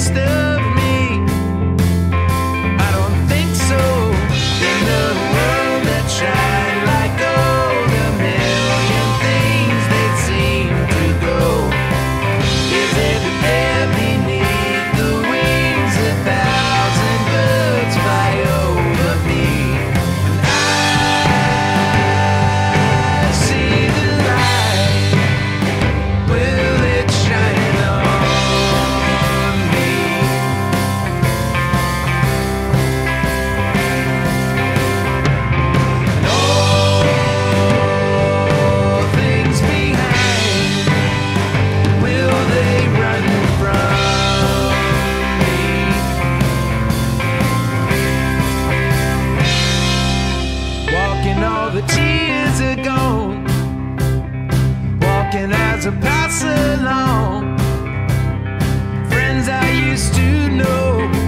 best of me? I don't think so. In a world that shine like gold, a million things they seem to go. Is it there beneath the wings? 1,000 birds fly over me, and I see the light. Will it shine on me? And all things behind, will they run from me? Walking, all the tears are gone. Walking as I pass along. Friends I used to know,